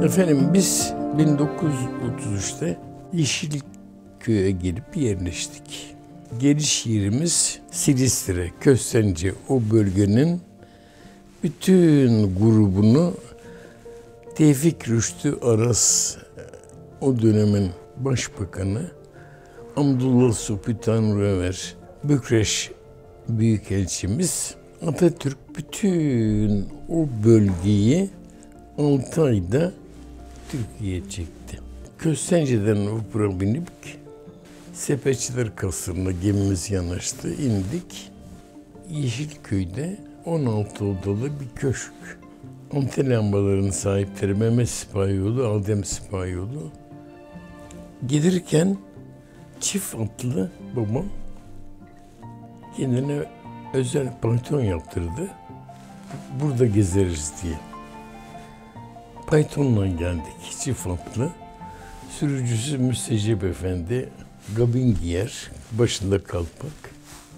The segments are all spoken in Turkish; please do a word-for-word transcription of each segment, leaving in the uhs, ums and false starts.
Efendim biz bin dokuz yüz otuz üçte Yeşilköy'e gelip yerleştik. Geliş yerimiz Silistre, Köstence, o bölgenin bütün grubunu Tevfik Rüştü Aras, o dönemin başbakanı, Abdullah Subhi Tanrıver, Bükreş Büyükelçimiz, Atatürk bütün o bölgeyi altı ayda Türkiye'ye çekti. Köstence'den vapura binip Sepetçiler Kasırı'na gemimiz yanaştı, indik. Yeşilköy'de on altı odalı bir köşk. Anten lambalarının sahipleri Mehmet Sipahioğlu, Adem Sipahioğlu. Gelirken çift atlı babam kendine özel panton yaptırdı. Burada gezeriz diye. Python'la geldik, çift atlı. Sürücüsü Müstecip Efendi, gabin giyer, başında kalpak.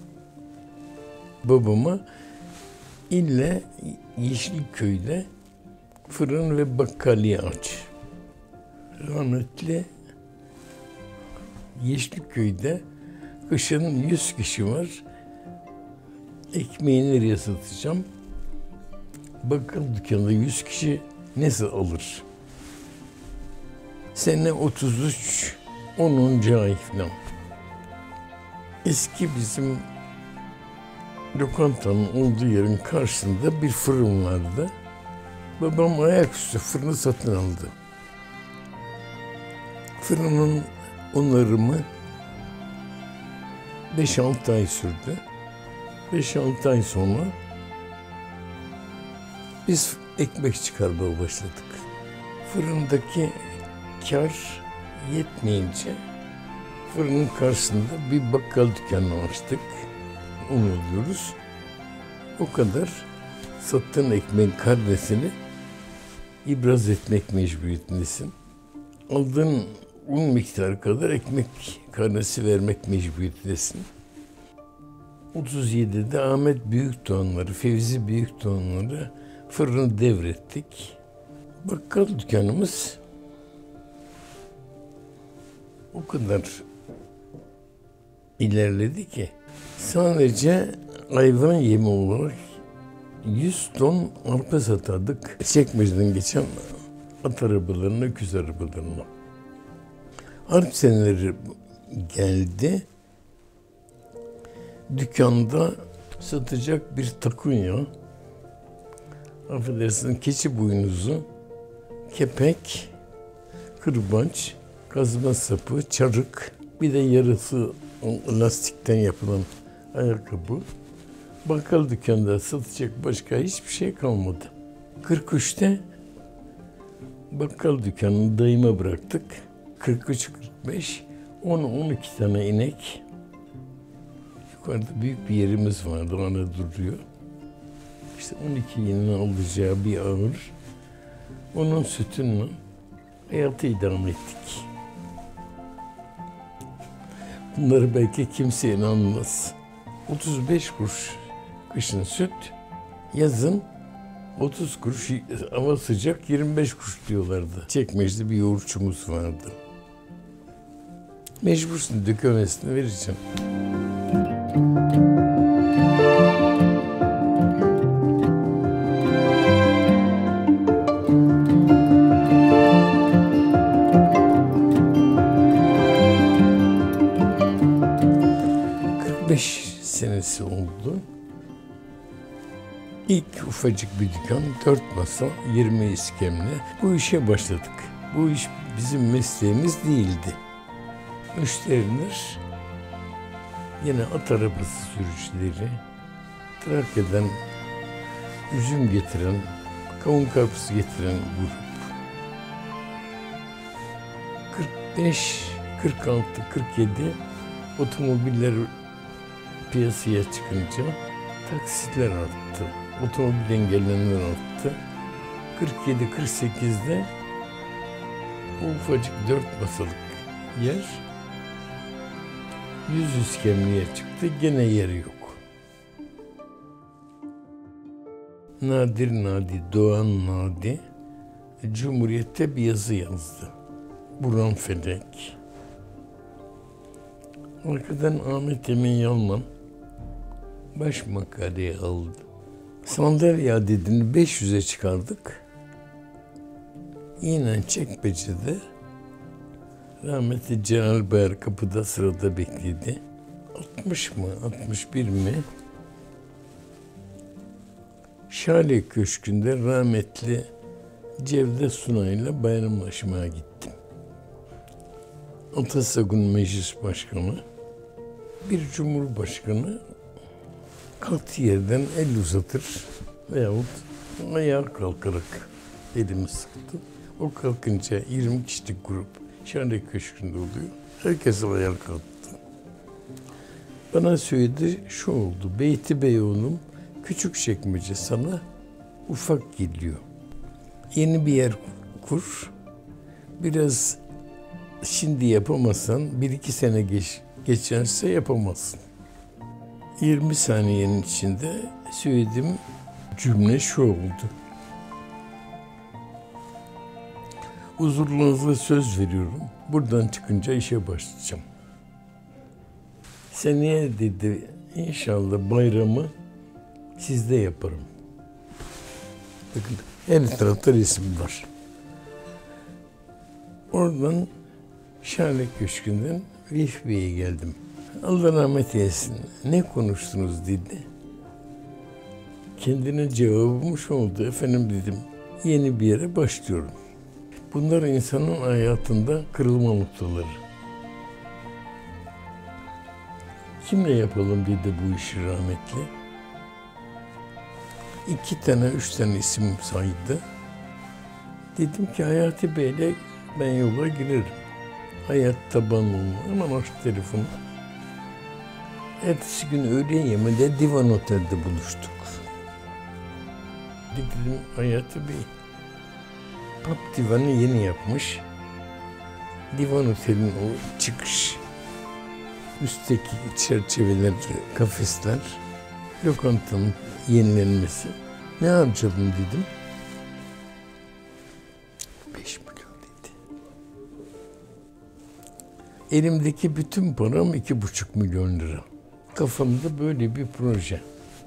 Babama ille Yeşilköy'de fırın ve bakkaliye aç. Rahmetli Yeşilköy'de kışın yüz kişi var. Ekmeği nereye satacağım? Bakkal dükkanında yüz kişi nasıl alır? Sene otuz üç, onuncu ay falan. Eski bizim lokantanın olduğu yerin karşısında bir fırın vardı. Babam ayaküstü fırını satın aldı. Fırının onarımı beş altı ay sürdü. beş altı ay sonra biz ekmek çıkarmaya başladık. Fırındaki kar yetmeyince fırının karşısında bir bakkal dükkanı açtık. Onu alıyoruz. O kadar sattığın ekmeğin karnesini ibraz etmek mecburiyetindesin. Aldığın un miktarı kadar ekmek karnesi vermek mecburiyetindesin. otuz yedide Ahmet Büyükdoğanları, Fevzi Büyükdoğanları fırını devrettik. Bakkal dükkanımız o kadar ilerledi ki sadece hayvan yemi olarak yüz ton arpa satardık. Çekmece'den geçen at arabalarına, öküz arabalarına. Harp seneleri geldi. Dükkanda satacak bir takunya, affedersin keçi boynuzu, kepek, kırbaç, kazma sapı, çarık, bir de yarısı lastikten yapılan ayakkabı. Bakkal dükkanda satacak başka hiçbir şey kalmadı. kırk üçte bakkal dükkanını dayıma bıraktık. kırk üç kırk beş, on on iki tane inek. Yukarıda büyük bir yerimiz vardı, ona duruyor. İşte on iki yılın alacağı bir ağır. Onun sütünle hayatı idame ettik. Bunları belki kimse inanmaz. otuz beş kuruş kışın süt, yazın otuz kuruş, hava sıcak yirmi beş kuruş diyorlardı. Çekmece'de bir yoğurtçumuz vardı. Mecbursun, dökemesini vereceğim. kırk beş senesi oldu. İlk ufacık bir dükkan, dört masa, yirmi iskemle. Bu işe başladık. Bu iş bizim mesleğimiz değildi. Müşteriler yine at arabası sürücüleri, Trakya'dan üzüm getiren, kavun karpuzu getiren grup. kırk beş, kırk altı, kırk yedi otomobiller piyasaya çıkınca taksitler arttı. Otomobil engellenenler arttı. kırk yedi kırk sekizde o ufacık dört masalık yer yüz iskemleye çıktı. Gene yeri yok. Nadir Nadi, Doğan Nadi, Cumhuriyet'te bir yazı yazdı. Burhan Felek. Arkadan Ahmet Emin Yalman baş makaleye aldı. Sandalye adedini beş yüze çıkardık. Yine Çekmece'de rahmetli Celal Bayar kapıda sırada bekledi. altmış mı, altmış bir mi? Şale Köşkü'nde rahmetli Cevdet Sunay'la bayramlaşmaya gittim. Atasagun Meclis Başkanı, bir Cumhurbaşkanı kalktığı yerden el uzatır veyahut ayağa kalkarak elimi sıktı. O kalkınca yirmi kişilik grup Şale Köşkü'nde oluyor. Herkes ayağa kalktı. Bana söyledi, şu oldu. Beyti Bey oğlum, Küçükçekmece sana ufak geliyor. Yeni bir yer kur. Biraz şimdi yapamazsan bir iki sene geç, geçerse yapamazsın. yirmi saniyenin içinde söylediğim cümle şu oldu. Huzurluğunuza söz veriyorum. Buradan çıkınca işe başlayacağım. Seneye dedi inşallah bayramı sizde yaparım. Bakın her tarafta resim var. Oradan Şale Köşkü'nden Vehbi Bey'e geldim. Allah rahmet eylesin. Ne konuştunuz dedi. Kendine cevabım şu oldu. Efendim dedim, yeni bir yere başlıyorum. Bunlar insanın hayatında kırılma noktaları. Kimle yapalım dedi bu işi rahmetli. İki tane, üç tane isim saydı. Dedim ki Hayati Bey'le ben yola girerim. Hayat tabanlı, hemen açtı telefonu. Ertesi gün öğle yemeğinde Divan Otel'de buluştuk. Dedim Hayati Bey, Pub Divan'ı yeni yapmış. Divan Otel'in o çıkış, üstteki çerçeveler, kafesler, lokantanın yenilenmesi. Ne harcadım dedim. Beş milyon dedi. Elimdeki bütün param iki buçuk milyon lira. Kafamda böyle bir proje.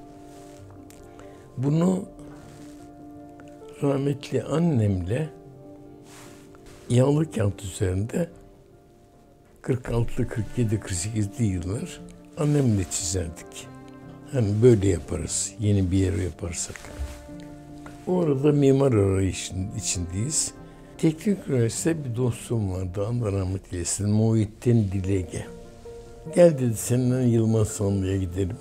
Bunu rahmetli annemle yağlı kağıt üzerinde kırk altı, kırk yedi, kırk sekizli yıllar annemle çizerdik. Hani böyle yaparız, yeni bir yer yaparsak. O arada mimar arayışının içindeyiz. Teknik üniversite bir dostum vardı, Allah rahmet eylesin, Muhittin Dilege. Gel dedi, seninle Yılmaz Sanlı'ya gidelim.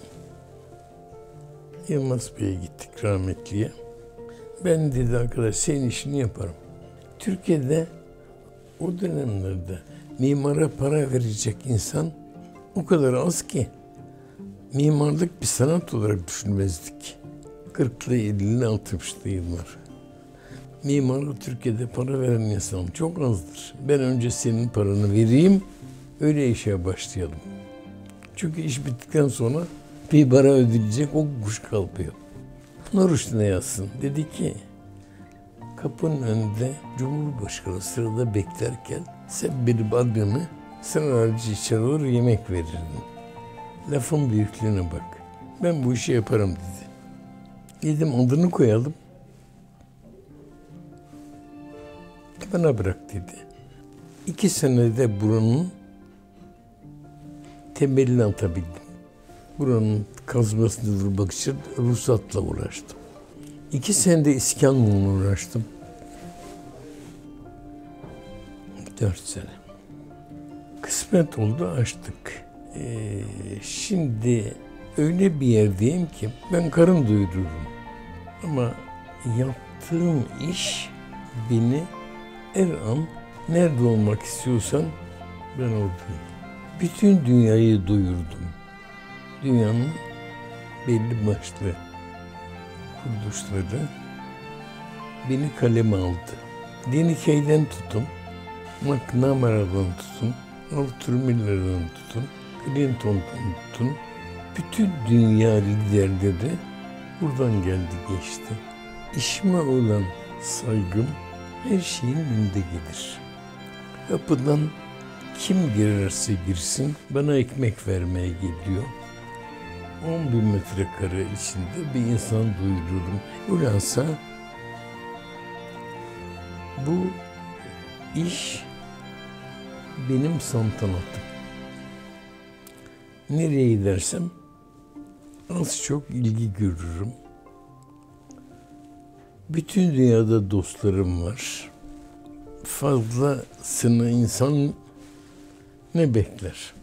Yılmaz Bey'e gittik rahmetliye. Ben dedi arkadaş senin işini yaparım. Türkiye'de o dönemlerde mimara para verecek insan o kadar az ki mimarlık bir sanat olarak düşünmezdik. kırklı, ellili, altmışlı yıllar. Mimarlık Türkiye'de para veren insan çok azdır. Ben önce senin paranı vereyim, öyle işe başlayalım. Çünkü iş bittikten sonra bir para ödeyecek o kuş kalmıyor. Nur üstüne yazsın. Dedi ki, kapının önünde Cumhurbaşkanı sırada beklerken sen benim adımı sıra harici çağırır yemek verirdin. Lafın büyüklüğüne bak. Ben bu işi yaparım dedi. Dedim adını koyalım. Bana bırak dedi. İki senede buranın temelini atabildim. Buranın kazmasını durmak için ruhsatla uğraştım. İki senede iskanla uğraştım. Dört sene. Kısmet oldu, açtık. Ee, şimdi öyle bir yerdeyim ki ben karın doyururum. Ama yaptığım iş beni her an nerede olmak istiyorsan ben oradayım. Bütün dünyayı doyurdum. Dünyanın belli başlı kuruluşları beni kaleme aldı. Denikey'den tutun, McNamara'dan tutun, Arthur Miller'dan tutun, Clinton'dan tutun, bütün dünya liderleri buradan geldi geçti. İşime olan saygım her şeyin önünde gelir. Kapıdan kim girerse girsin bana ekmek vermeye geliyor. on bin metrekare içinde bir insan doyururum. Ulansa bu iş benim saltanatım. Nereye gidersem az çok ilgi görürüm. Bütün dünyada dostlarım var. Fazlasını insan ne bekler?